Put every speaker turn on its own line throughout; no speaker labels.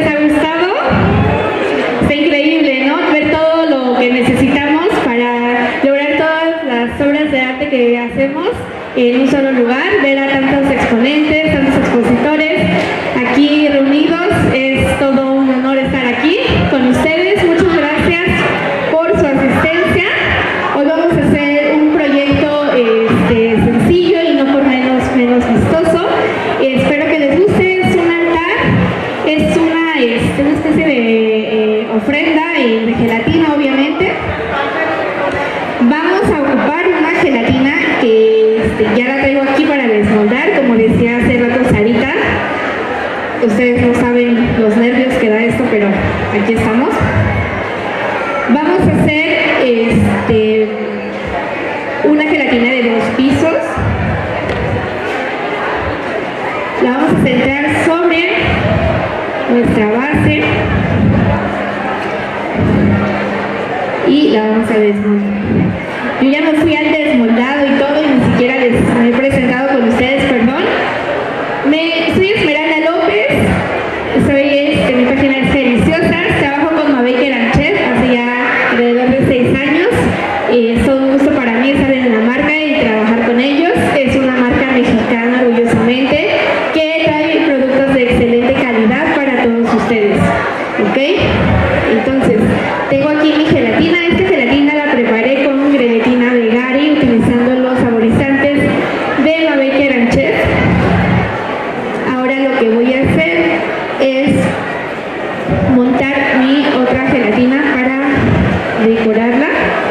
les ha gustado? Está increíble, ¿no? Ver todo lo que necesitamos para lograr todas las obras de arte que hacemos en un solo lugar, ver a tantos exponentes, tantos expositores aquí reunidos. Es todo un honor estar aquí con ustedes. Muchas gracias por su asistencia. Hoy vamos a hacer un proyecto sencillo y no por menos vistoso. Espero que les guste. Es un altar, es una especie de ofrenda de gelatina, obviamente. Vamos a ocupar una gelatina que ya la traigo aquí para desmoldar, como decía hace rato Sarita. Ustedes no saben los nervios que da esto, pero aquí estamos. Vamos a hacer una gelatina de 2 pisos. La vamos a centrar sobre nuestra base y la vamos a desmoldar. Yo ya me fui al desmoldado y todo, y ni siquiera les he presentado con ustedes, perdón. Soy Esmeralda López, soy mi página es Deliciosas, trabajo con Mabaker & Chef hace ya alrededor de 6 años. Es todo un gusto para mí estar en la marca y trabajar con ellos. Es una marca mexicana, orgullosamente, que trae productos de excelente calidad para todos ustedes. ¿Ok? Entonces, tengo aquí mi gelatina. Esta gelatina la preparé con grenetina de Gary, utilizando los saborizantes de Mabaker & Chef. Ahora lo que voy a hacer es montar mi otra gelatina para decorarla.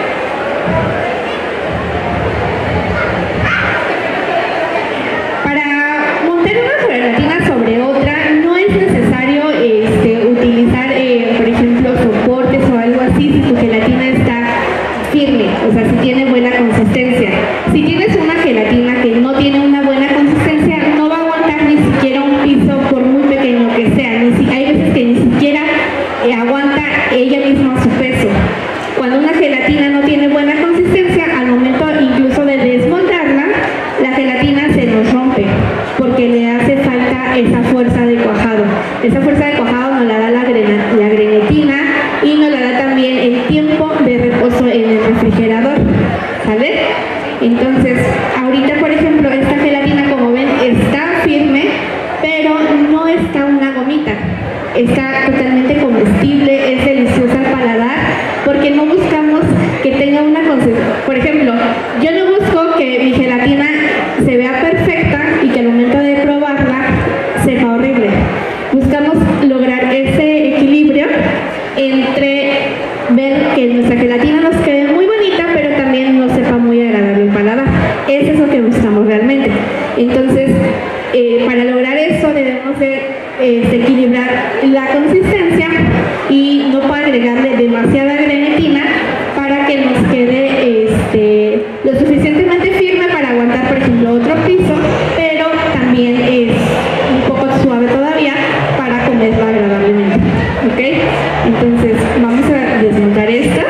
Para montar una gelatina sobre otra no es necesario utilizar, por ejemplo, soportes o algo así, si tu gelatina está firme, o sea, si tiene buena consistencia. Si tienes una gelatina que no tiene una buena consistencia, no va a aguantar ni siquiera un piso, por muy pequeño que sea. Hay veces que ni siquiera aguanta ella misma su peso. Cuando una gelatina no tiene buena consistencia, al momento incluso de desmontarla, la gelatina se nos rompe, porque le hace falta esa fuerza de cuajado. Esa fuerza de cuajado nos la da la grenetina y nos la da también el tiempo de reposo en el refrigerador, ¿sale? Entonces, ahorita, por ejemplo, esta gelatina, como ven, está firme, pero no está una gomita. Está totalmente comestible, es deliciosa al paladar, porque no buscamos que tenga una consistencia. Por ejemplo, yo no busco que mi gelatina se vea perfecta y que al momento de probarla sepa horrible. Buscamos lograr ese equilibrio entre ver que nuestra gelatina nos quede muy bonita, pero también nos sepa muy agradable el paladar. Eso es lo que buscamos realmente. Entonces, para lograr eso debemos equilibrar la consistencia y no agregarle demasiada grenetina para que nos quede lo suficientemente firme para aguantar, por ejemplo, otro piso, pero también es un poco suave todavía para comerla agradablemente. ¿Ok? Entonces, vamos a desmontar esta.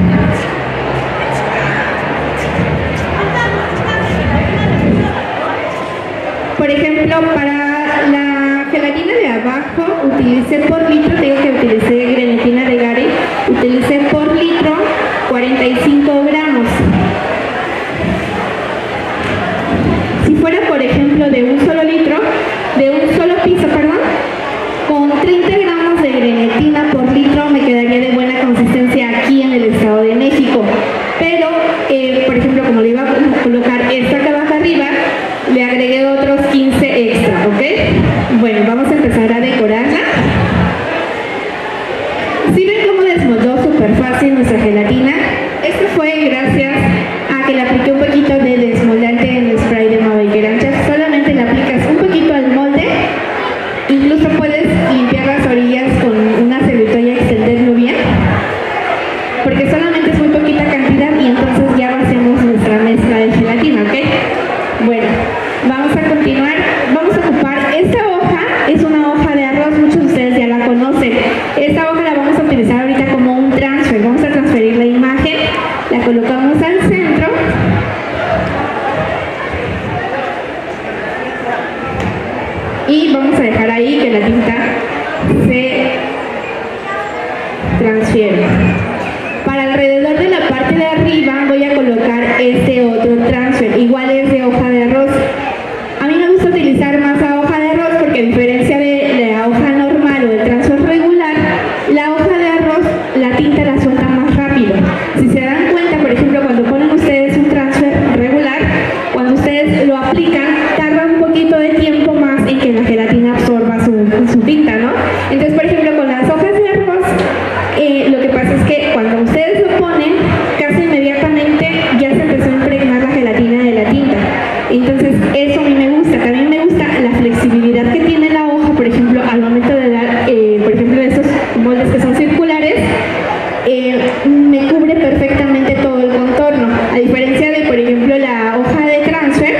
Por ejemplo, para la gelatina de abajo utilicé por litro, digo que utilicé grenetina de Gary, utilicé por litro 45 gramos. Si fuera, por ejemplo, de un solo litro, de un solo piso, perdón, con 30 gramos de grenetina por litro me quedaría de buena consistencia aquí en el Estado de México. Pero, por ejemplo, como le iba a colocar esta acá abajo arriba, le agregué otros 15 extra, ¿ok? Bueno, vamos a empezar a decorarla. ¿Sí ven cómo desmoldó súper fácil nuestra gelatina? Esto fue gracias a que le apliqué un poquito de desmoldante en el spray de Mabaker & Chef. Solamente le aplicas un poquito al molde. Incluso puedes limpiar las orillas con una servilleta y extenderlo bien, porque solamente es muy poquita cantidad y entonces ya hacemos nuestra mezcla de gelatina, ¿ok? Bueno, vamos a continuar. Vamos a ocupar esta hoja, es una hoja de arroz, muchos de ustedes ya la conocen. Esta hoja la vamos a utilizar ahorita como un transfer. Vamos a transferir la imagen, la colocamos al centro transfiero. Para alrededor de la parte de arriba voy a colocar este otro transfer, igual es de hoja de arroz. A mí me gusta utilizar más la hoja de arroz porque a diferencia de la hoja normal o el transfer regular, la hoja de arroz la tinta la suelta más rápido. Si se dan cuenta, por ejemplo, cuando ponen ustedes un transfer regular, cuando ustedes lo aplican, tarda un poquito de tiempo más en que la gelatina absorba su tinta, ¿no? Entonces, por ejemplo, con las hojas de arroz, lo que pasa es que cuando ustedes lo ponen, casi inmediatamente ya se empezó a impregnar la gelatina de la tinta. Entonces, eso a mí me gusta. También me gusta la flexibilidad que tiene la hoja, por ejemplo, al momento de dar, por ejemplo, estos moldes que son circulares, me cubre perfectamente todo el contorno. A diferencia de, por ejemplo, la hoja de transfer,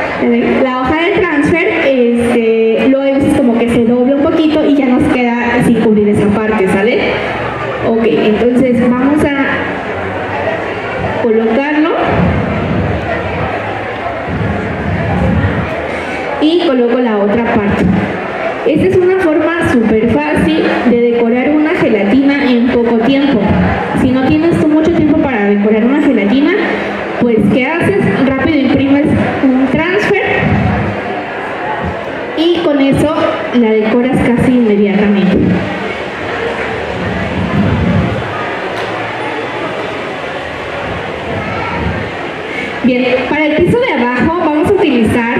luego a veces como que se dobla un poquito y ya nos queda sin cubrir esa parte, ¿sale? Ok, entonces vamos a colocarlo y coloco la otra parte. Esta es una forma súper fácil de decorar una gelatina en poco tiempo. Si no tienes tú mucho tiempo para decorar una gelatina, pues ¿qué haces? Rápido imprimes un transfer y con eso la decoras casi inmediatamente. Bien, para el piso de abajo vamos a utilizar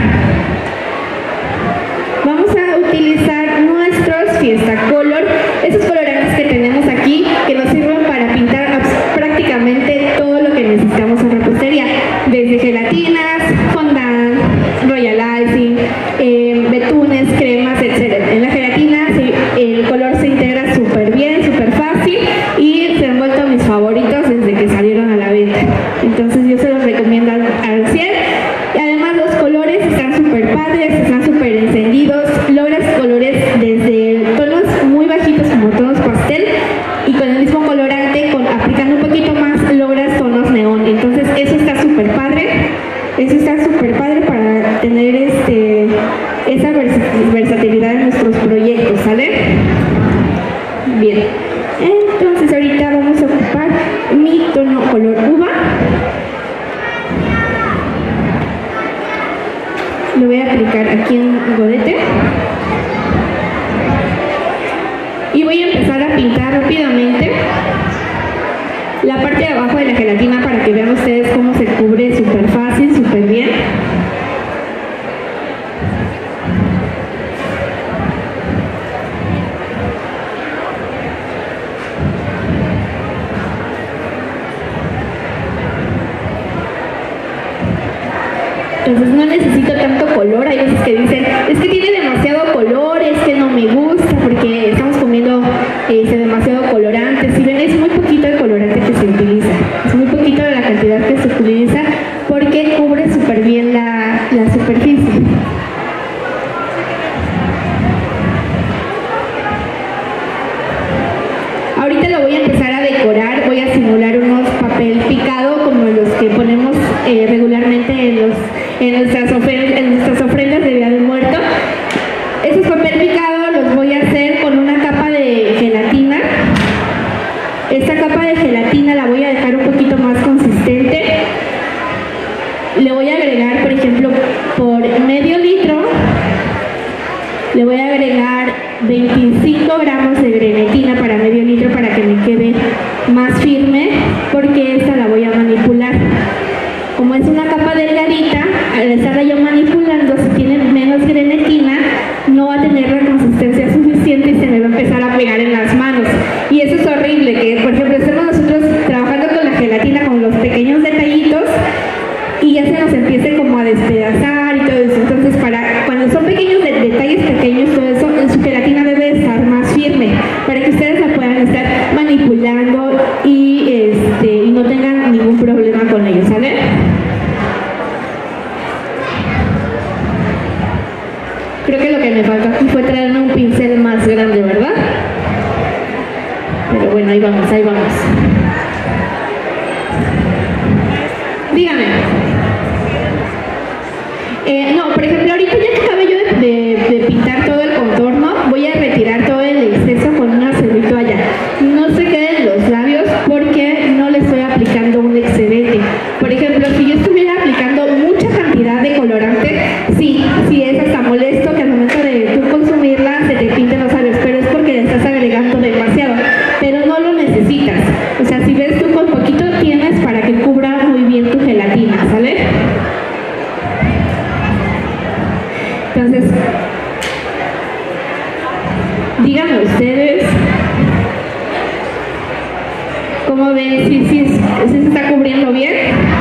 nuestros Fiesta Color, esos colorantes que tenemos aquí que nos sirven para pintar prácticamente todo lo que necesitamos en repostería, desde gelatinas, fondant, royal icing, betunes, cremas, etc. En la gelatina el color se integra súper bien, súper fácil y se han vuelto mis favoritos desde que salieron a la venta. Entonces yo se los recomiendo al 100. Y además los colores están súper padres, están súper encendidos, logras colores desde tonos muy bajitos como tonos pastel y con el mismo colorante, aplicando un poquito más, logras tonos neón. Entonces eso está súper padre para tener esa versatilidad en nuestros proyectos, ¿sale? Bien, entonces ahorita vamos a ocupar mi tono color uva. Lo voy a aplicar aquí en godete y voy a empezar a pintar rápidamente la parte de abajo de la gelatina para que vean ustedes cómo se cubre súper fácil, súper bien. Entonces no necesito tanto color. Hay veces que dicen, es que tiene demasiado color, es que no me gusta porque estamos comiendo demasiado colorante. Si ven, es muy poquito el colorante que se utiliza, es muy poquito la cantidad que se utiliza porque cubre súper bien la superficie. Ahorita lo voy a empezar a decorar, voy a simular unos papel picado como los que ponemos regularmente en nuestras ofrendas de Día de Muerto. Esos papel picado los voy a hacer con una capa de gelatina. Esta capa de gelatina la voy a dejar un poquito más consistente. Le voy a agregar, por ejemplo, por medio litro, le voy a agregar 25 gramos de grenetina para medio litro para que me quede más firme, porque esta la voy a manipular. Como es una capa delgadita, al estarla yo manipulando, si tiene menos grenetina, no va a tener la consistencia suficiente y se me va a empezar a pegar en las manos. Y eso es horrible, que por ejemplo estemos nosotros trabajando con la gelatina, con los pequeños detallitos, y ya se nos empiece como a despedazar y todo eso. Entonces, cuando son pequeños detalles pequeños, todo eso, su gelatina debe estar más firme, para que ustedes la puedan estar manipulando y no tengan ningún problema con ello, ¿sale? Creo que lo que me faltó aquí fue traerme un pincel más grande, ¿verdad? Pero bueno, ahí vamos, ahí vamos. Dígame. No, por ejemplo, ahorita ya que acabé yo de pintar todo el contorno, voy a retirar todo el exceso con una servitoalla. No se queden ven? ¿Sí se está cubriendo bien?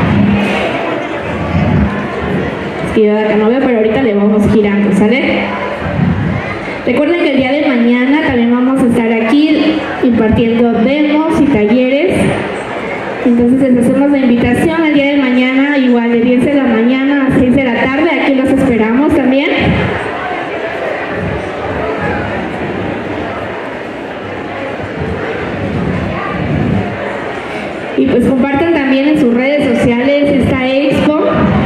Es que yo de acá no veo, pero ahorita le vamos girando, ¿sale? Recuerden que el día de mañana también vamos a estar aquí impartiendo demos y talleres. Entonces les hacemos la invitación el día de mañana, igual de 10 de la mañana a 6 de la tarde. Aquí los esperamos también. Y pues compartan también en sus redes sociales esta expo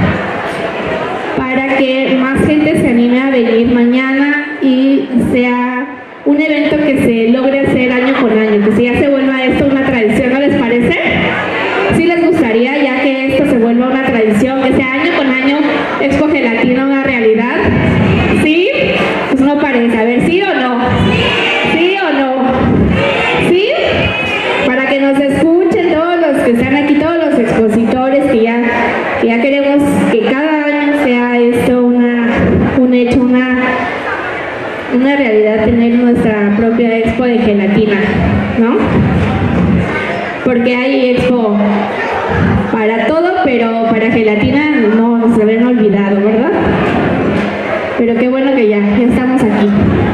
para que más gente se anime a venir mañana y sea un evento que se logre hacer año con año, que ya se vuelva esto una tradición, ¿no les parece? ¿Sí les gustaría ya que esto se vuelva una tradición, que sea año con año Expo Gelatina una realidad? ¿Sí? Pues no parece, a ver, ¿sí o no? ¿Sí o no? ¿Sí? Para que nos escuchen todos los que están aquí, todos los expositores que ya queremos que cada año sea esto un hecho, una realidad, tener nuestra propia expo de gelatina, ¿no? Porque hay expo para todo, pero para gelatina no se habían olvidado, ¿verdad? Pero qué bueno que ya estamos aquí.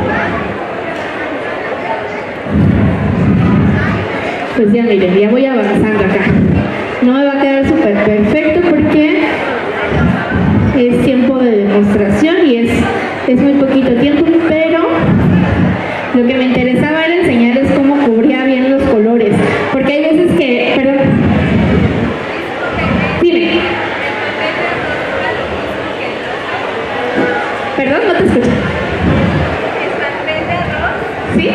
Pues ya miren, ya voy avanzando acá. No me va a quedar súper perfecto porque es tiempo de demostración y es muy poquito tiempo, pero lo que me interesaba era enseñarles cómo cubría bien los colores, porque hay veces que, perdón, dime, perdón, no te escucho. ¿Sí?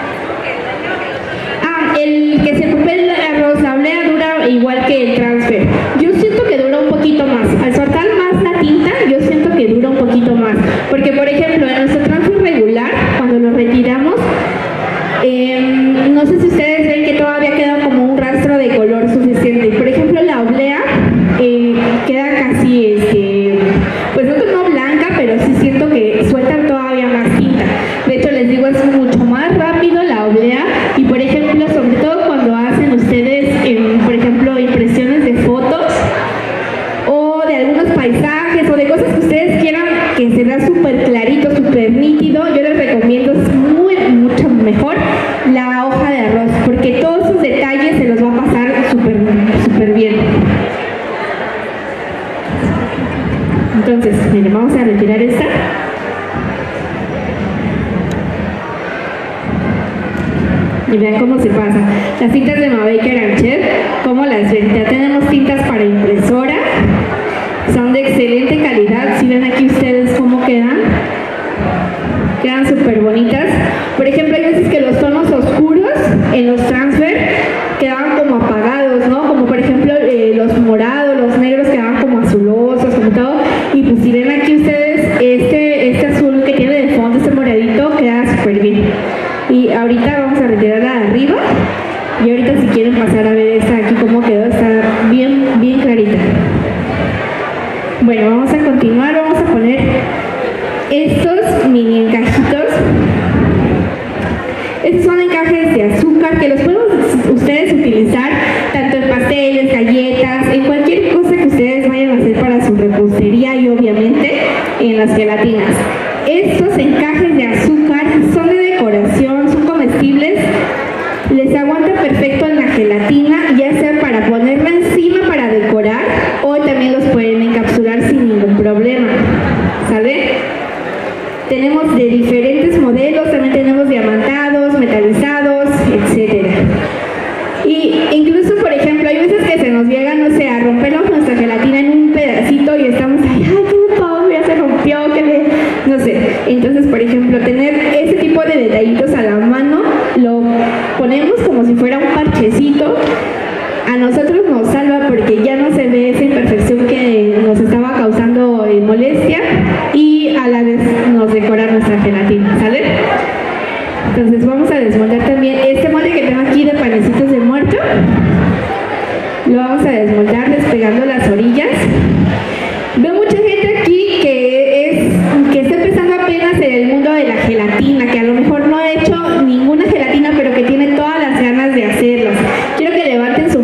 El que se prepare el arroz, la oblea dura igual que el transfer. Yo siento que dura un poquito más. Al soltar más la tinta, yo siento que dura un poquito más. Porque, por ejemplo, en nuestro transfer regular, cuando lo retiramos, no sé si ustedes ven que todavía queda como un rastro de color suficiente. Por ejemplo, la oblea queda casi, pues no blanca, pero sí siento que suelta todavía más tinta. De hecho, les digo, es mucho más rápido la oblea. Y, por ejemplo, sobre todo cuando hacen ustedes, por ejemplo, impresiones de fotos o de algunos paisajes o de cosas que ustedes quieran que se vea súper clarito, súper nítido, yo les recomiendo mucho mejor la hoja de arroz, porque todos sus detalles se los va a pasar súper bien. Entonces, miren, vamos a retirar esta. Y vean cómo se pasa. Las tintas de Mabaker Archer, ¿cómo las ven? Ya tenemos tintas para impresora. Son de excelente calidad. Si ven aquí ustedes cómo quedan. Quedan súper bonitas. Por ejemplo, hay veces que los tonos oscuros en los transfer quedaban como apagados, ¿no? Como por ejemplo los morados, los negros quedaban como azulosos, como todo. Y pues si ven aquí ustedes este azul que tiene de fondo, este moradito, queda súper bien. Y ahorita vamos a retirar la de arriba. Y ahorita si quieren pasar a ver esta aquí cómo quedó, está bien clarita. Bueno, vamos a continuar, vamos a poner estos mini encajitos. Estos son encajes de azúcar que los pueden ustedes utilizar tanto en pasteles, galletas, en cualquier cosa que ustedes vayan a hacer para su repostería y obviamente en las gelatinas. Estos encajes de azúcar son de decoración, son comestibles, les aguanta perfecto en la gelatina, ya sea para ponerla encima para decorar o también los pueden encapsular sin ningún problema, ¿sale? Tenemos de diferentes modelos, también tenemos diamantados, metalizados, etc. Y incluso, por ejemplo, hay veces que se nos llega, no sé, a rompernos nuestra gelatina en un pedacito y estamos ahí, ay, ¿qué me pasó? Ya se rompió, no sé. Entonces, por ejemplo, tener ese tipo de detallitos a la mano, lo ponemos como si fuera un parchecito. A nosotros nos salva porque ya no se ve esa imperfección que nos estaba causando molestia y a la vez nos decora nuestra gelatina, ¿sale? Entonces vamos a desmoldar también este molde que tengo aquí de panecitos de muerto. Lo vamos a desmoldar despegando las orillas. Veo mucha gente aquí que está empezando apenas en el mundo de la gelatina, que a lo mejor no ha hecho ninguna gelatina, pero que tiene todas las ganas de hacerlas. Quiero que levanten su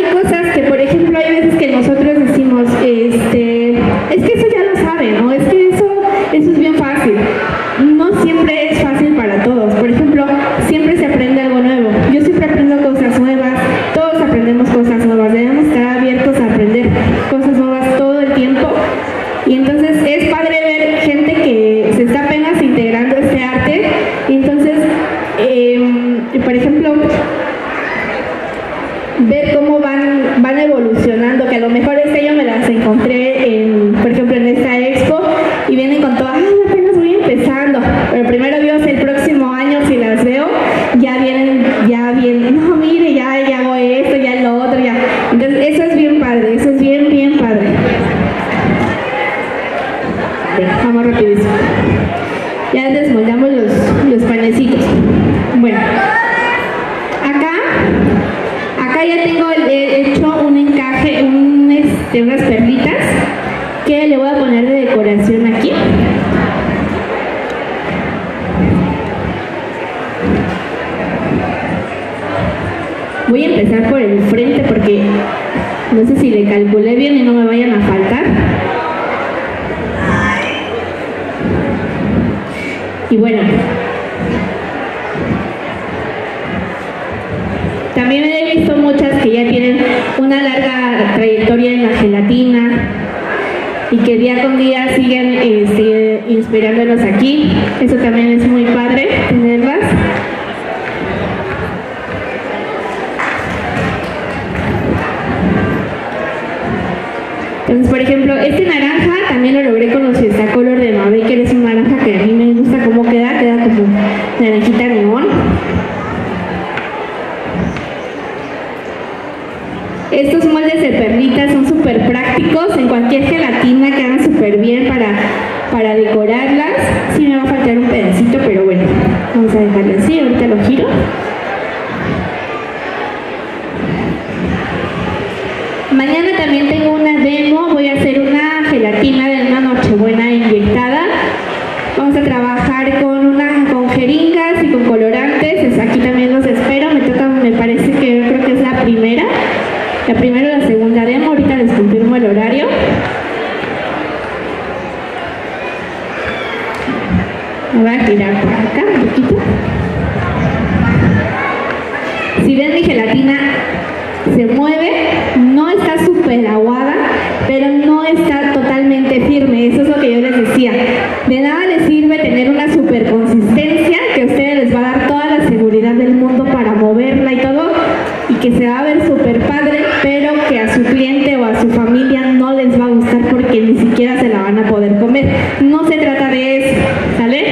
hay cosas que, por ejemplo, hay veces que nosotros decimos, es que eso ya lo saben, ¿no? Es que eso es bien fácil. No siempre es fácil para todos. Por ejemplo, siempre se aprende algo nuevo. Yo siempre aprendo cosas nuevas, todos aprendemos cosas nuevas, debemos estar abiertos a aprender cosas nuevas todo el tiempo. Y entonces es padre ver gente que se está apenas integrando a este arte. Y entonces, por ejemplo, ver cómo van evolucionando, que a lo mejor yo me las encontré, por ejemplo, en esta expo, y vienen con todo, apenas voy empezando, pero primero Dios, el próximo año, si las veo, ya vienen, no, mire, ya hago esto, ya lo otro, ya. Entonces, eso es bien padre, eso es bien padre. Vamos rapidísimo. Ya desmoldamos los panecitos. Bueno, acá ya tengo hecho un encaje, unas perlitas que le voy a poner de decoración aquí. Voy a empezar por el frente porque no sé si le calculé bien y no me vayan a faltar. Y bueno, también he visto muchas que ya tienen una larga trayectoria en la gelatina y que día con día siguen inspirándonos aquí. Eso también es muy padre tenerlas. Entonces, por ejemplo, este naranja también lo logré con los Fiesta Color de Mabaker. Es un naranja que a mí me gusta cómo queda como naranjita neón. Estos moldes de perlitas son súper prácticos, en cualquier gelatina quedan súper bien para decorarlas. Sí me va a faltar un pedacito, pero bueno, vamos a dejarlo así, ahorita lo giro. Mañana también tengo una demo, voy a hacer una gelatina de una nochebuena inyectada. Vamos a trabajar con jeringas y con colorantes. Aquí también los espero, me parece que creo que es la primera o la segunda demo, ahorita les confirmo el horario. Me voy a girar por acá un poquito. Si ven, mi gelatina se mueve, no está súper aguada, pero no está totalmente firme. Eso es lo que yo les decía. De nada les sirve tener una súper consistencia, que a ustedes les va a dar toda la seguridad del mundo para moverla y todo, y que se va a ver súper padre, pero que a su cliente o a su familia no les va a gustar porque ni siquiera se la van a poder comer. No se trata de eso, ¿sale?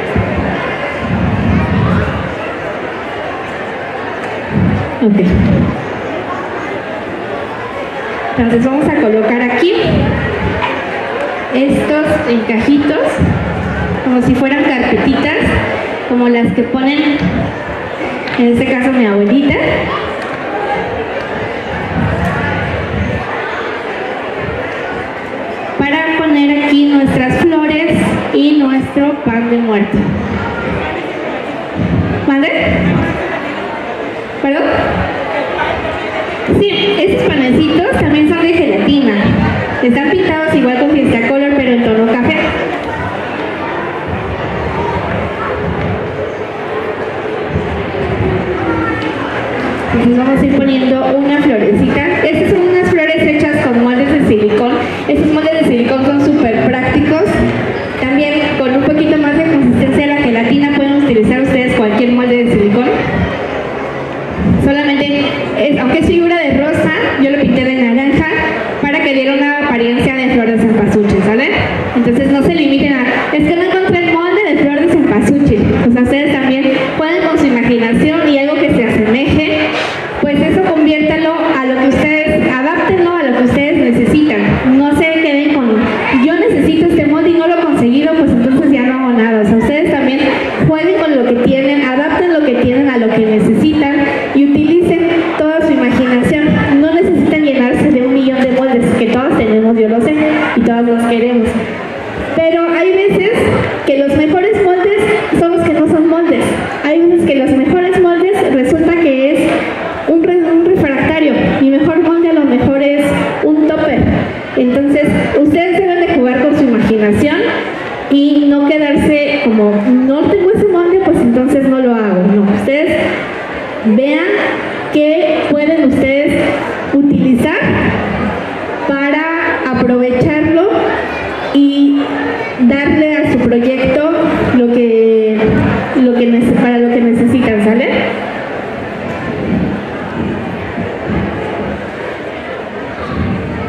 Ok. Entonces vamos a colocar aquí estos encajitos como si fueran carpetitas, como las que ponen, en este caso mi abuelita. Para poner aquí nuestras flores y nuestro pan de muerto. ¿Mande? ¿Perdón? Sí, estos panecitos también son de gelatina. Están pintados igual con Fiesta Color, pero en tono café. Entonces vamos a ir poniendo una florecita. Estas son unas flores hechas con moldes de silicón. Estos moldes de silicón son súper prácticos. También con un poquito más de consistencia de la gelatina pueden utilizar ustedes cualquier molde de silicón. Solamente, aunque es figura de rosa, yo lo pinté de naranja para que diera una apariencia de flor de cempasúchil, ¿sale? Entonces no se limiten a, es que no encontré el molde de flor de cempasúchil. O sea, ustedes también pueden con su imaginación y algo que se asemeje, pues eso conviértalo a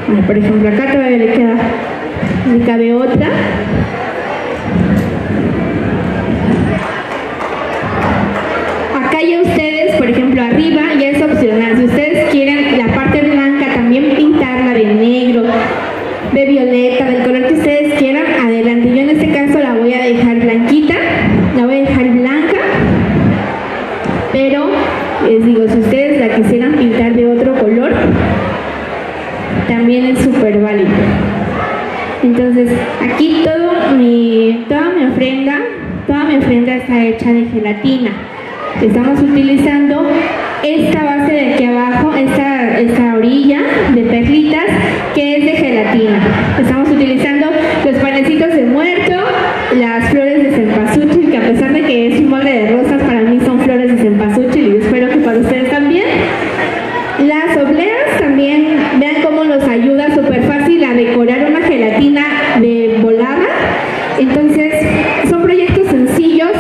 Por ejemplo, acá todavía le cabe otra. Acá ya ustedes, por ejemplo, arriba ya es opcional. Si ustedes quieren la parte blanca también pintarla de negro, de violeta, del color que ustedes quieran, adelante. Yo en este caso la voy a dejar blanquita, la voy a dejar blanca, pero les digo, si ustedes la quisieran pintar de otro color, también es súper válido. Entonces, aquí toda mi ofrenda está hecha de gelatina. Estamos utilizando esta base de aquí abajo, esta orilla de perlitas, que es de gelatina. Estamos utilizando los panecitos de muerto, las flores de cempasúchil, que a pesar de que es un molde de rosas, para mí son flores de cempasúchil y espero que para ustedes también. Las obleas también, vean cómo nos ayuda súper fácil a decorar una gelatina de volada. Entonces, son proyectos sencillos,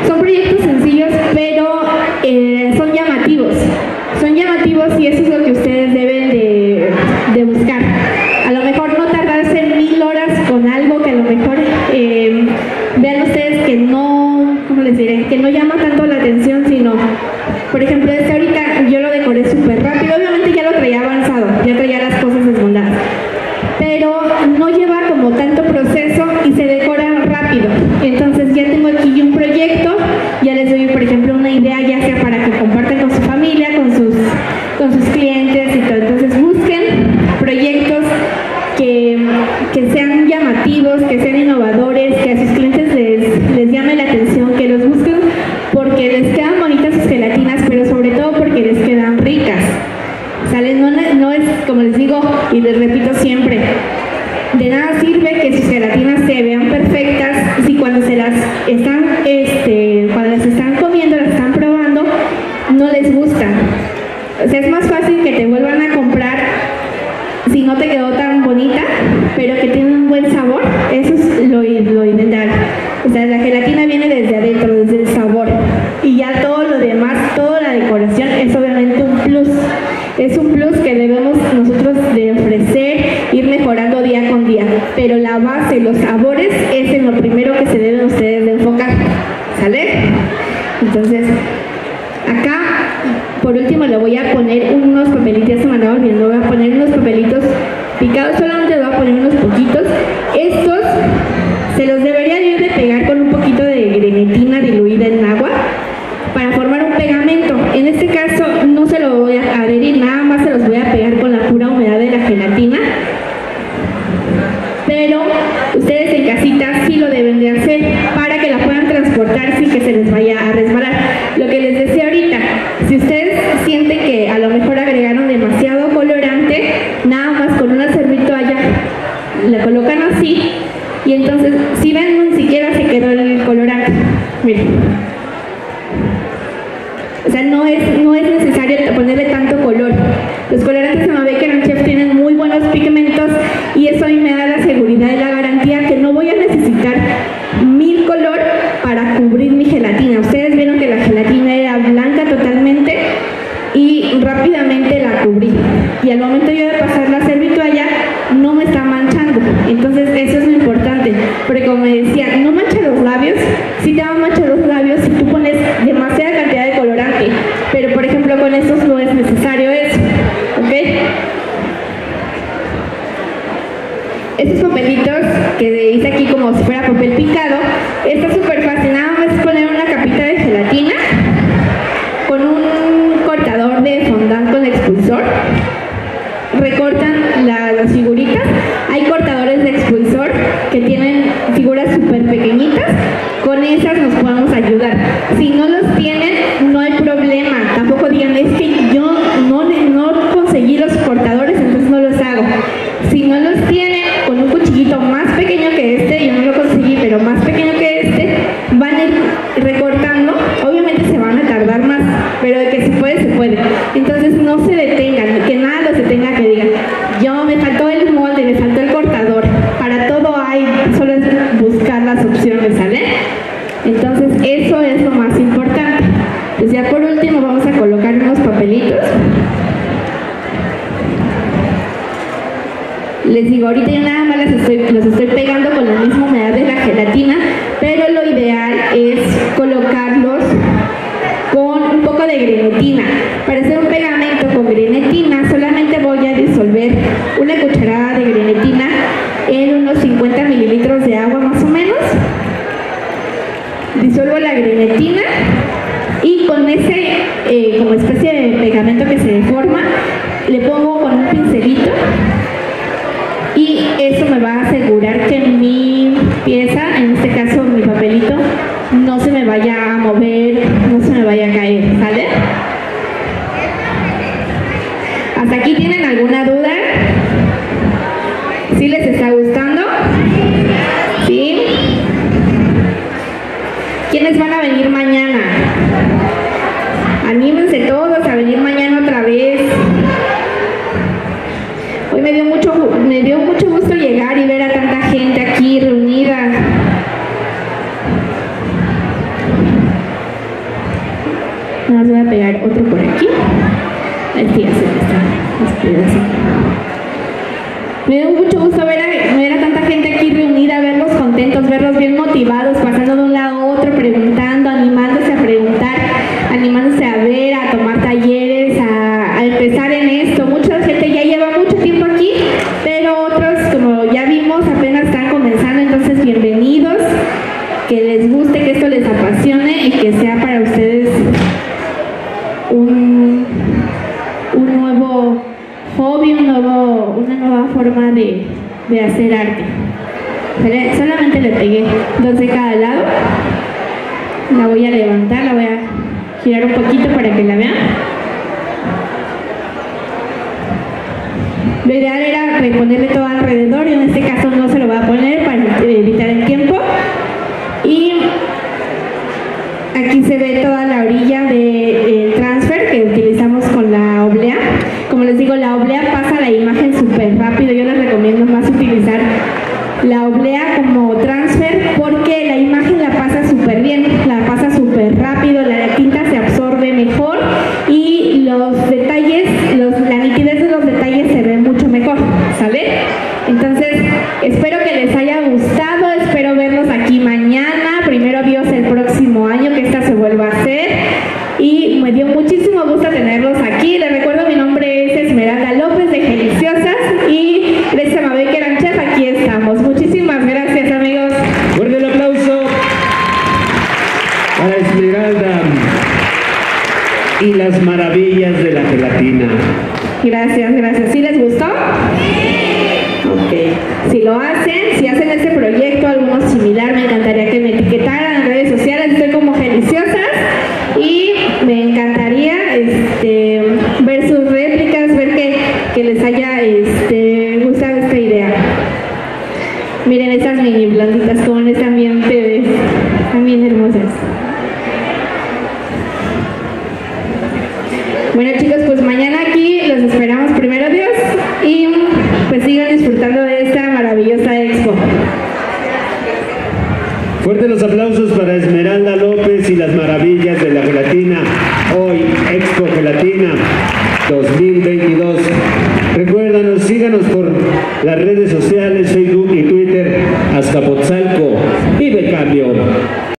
pero son llamativos y eso es lo que ustedes deben de buscar. A lo mejor no tardarse 1000 horas con algo que a lo mejor vean ustedes que no, ¿cómo les diré? Que no llama tanto la atención, sino, por ejemplo, ahorita yo lo decoré súper rápido. Obviamente ya lo traía avanzado, ya traía las cosas desmontadas, pero no lleva como tanto proceso y se decora rápido. Entonces ya tengo aquí un proyecto, ya les doy, por ejemplo, una idea, ya sea para que compartan con su familia, con sus clientes y todo. Entonces busquen proyectos que sean llamativos, que sean innovadores, que a sus clientes les llame la atención, que los busquen porque les quedan bonitas sus gelatinas, pero sobre todo porque les quedan ricas. ¿Sale? No es, como les digo y les repito siempre, de nada sirve que sus gelatinas se vean perfectas si cuando se las están comiendo, las están probando, no les gustan. O sea, es más fácil que te vuelvan a comprar si no te quedó tan bonita, pero que tiene un buen sabor. Eso es lo ideal. O sea, la gelatina viene desde adentro, desde el sabor, y ya todo lo demás, toda la decoración es obviamente un plus. Es un plus que debemos nosotros de ofrecer, ir mejorando día con día, pero la base, los sabores, es en lo primero que se deben ustedes de enfocar. ¿Sale? Entonces, acá, por último, le voy a poner unos papelitos, ya se me andaba olvidando, voy a poner unos papelitos picados, solamente le voy a poner unos poquitos. Estos se los debería de pegar con un poquito de grenetina diluida en agua para formar un pegamento. En este caso no se lo voy a adherir, nada más se los voy a pegar con la pura humedad de la gelatina, pero ustedes en casita sí lo deben de hacer para que la puedan transportar sin que se les vaya a resbalar. Lo que les decía ahorita, si ustedes sienten que a lo mejor agregaron demasiado colorante, nada más con una servitoalla la colocan así y entonces, si ven, ni siquiera se quedó el colorante. Miren. O sea, no es necesario ponerle tanto color. Los colorantes en Baker & Chef tienen muy buenos pigmentos y eso a mí me da la seguridad y la garantía que no voy a necesitar 1000 color para cubrir mi gelatina. Ustedes vieron que la gelatina era blanca totalmente y rápidamente la cubrí. Y al momento yo de pasar la servitoalla no me está manchando. Entonces eso es lo importante. Porque como me decía, no mancha los labios. Sí te van a manchar los labios si tú pones demasiada cantidad de colorante. Pero por ejemplo con estos no es necesario eso. ¿Ok? Estos papelitos que hice aquí como si fuera papel picado, está súper fácil. Nada más es poner una capita de gelatina con un cortador de fondant con expulsor. Recortan las figuritas. Hay cortadores de expulsor que tienen figuras súper pequeñitas. Con esas nos podemos ayudar. Si no los tienen, no hay problema. Tampoco digan, es que yo no conseguí los cortadores, entonces no los hago. Si no los tienen, con un cuchillito más pequeño que este, yo no lo conseguí, pero más pequeño que este, van a ir recortando. Obviamente se van a tardar más, pero de que se puede, se puede. Entonces no se detengan, que nada los detenga, que digan, yo me faltó el molde, me faltó el cortador. Para todo hay, solo es buscar las opciones, ¿sale? Entonces eso es lo más importante. Pues ya por último vamos a colocar unos papelitos. Les digo, ahorita ya nada más los estoy pegando con la misma humedad de la gelatina, pero lo ideal es colocarlos con un poco de grenetina. Para hacer un pegamento con grenetina solamente voy a disolver una cucharada de grenetina en unos 50 mililitros de agua más o menos. Disuelvo la grenetina y con ese como especie de pegamento que se forma, le pongo con un pincelito y eso me va a asegurar que mi pieza, en este caso mi papelito, no se me vaya a mover, no se me vaya a caer, ¿sale? ¿Hasta aquí tienen alguna duda? ¿Sí les está gustando? ¿Sí? ¿Quiénes van a venir mañana? Anímense todos a venir mañana otra vez. Hoy me dio mucho gusto llegar y ver a tanta gente aquí reunida. Nada más voy a pegar otro por aquí. Este ya se está. Me dio mucho gusto ver a tanta gente aquí reunida, verlos contentos, verlos bien motivados, pasando de un lado a otro, preguntando, animándose a preguntar, animándose a ver, a tomar talleres, a empezar en esto. Mucha gente ya lleva mucho tiempo aquí, pero otros, como ya vimos, apenas están comenzando. Entonces, bienvenidos, que les guste, que esto les apasione y que sea para ustedes un nuevo hobby, una nueva forma de hacer arte. Solamente le pegué 2 de cada lado. La voy a levantar, la voy a girar un poquito para que la vean. Lo ideal era ponerle todo alrededor y en este caso no se lo voy a poner para evitar el tiempo. Y aquí se ve toda la orilla del transfer que utilizamos con la oblea. Como les digo, la oblea pasa la imagen súper rápido. Yo les recomiendo más utilizar la oblea como transfer porque la imagen la pasa súper bien, la pasa súper rápido, la tinta se absorbe mejor y los detalles, la nitidez de los detalles se ve mucho mejor, ¿sale? Entonces, espero que les haya gustado, espero verlos aquí mañana, primero Dios el próximo año, que esta se vuelva a hacer. Y me dio muchísimo gusto tenerlos aquí. Les recuerdo, mi nombre es Esmeralda López de Geliciosas y gracias a Mabel Keranchef, aquí estamos. Muchísimas gracias, amigos.
Fuerte el aplauso para Esmeralda y las maravillas de la gelatina.
Gracias, gracias. ¿Sí les gustó? Ok. Si lo hacen, si hacen este proyecto, alguno similar, me encantaría que me etiquetaran en redes sociales. Estoy como Geliciosas y me encantaría ver sus réplicas, ver que les haya gustado esta idea. Miren estas mini blanditas, como están bien bebés, están bien hermosas. Bueno, chicos, pues mañana aquí los esperamos, primero Dios, y pues sigan disfrutando de esta maravillosa expo.
Fuertes los aplausos para Esmeralda López y las maravillas de la gelatina. Hoy, Expo Gelatina 2022. Recuérdanos, síganos por las redes sociales, Facebook y Twitter. Azcapotzalco, vive el cambio.